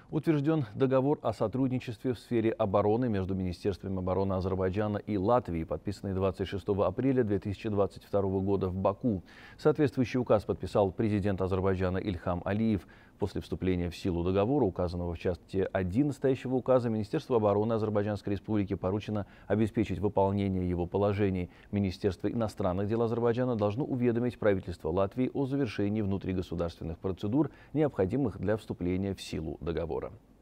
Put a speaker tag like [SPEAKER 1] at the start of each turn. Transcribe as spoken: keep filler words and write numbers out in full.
[SPEAKER 1] Утвержден договор о сотрудничестве в сфере обороны между Министерством обороны Азербайджана и Латвии, подписанный двадцать шестого апреля две тысячи двадцать второго года в Баку. Соответствующий указ подписал президент Азербайджана Ильхам Алиев. После вступления в силу договора, указанного в части один настоящего указа, Министерству обороны Азербайджанской Республики поручено обеспечить выполнение его положений. Министерство иностранных дел Азербайджана должно уведомить правительство Латвии о завершении внутригосударственных процедур, необходимых для вступления в силу договора.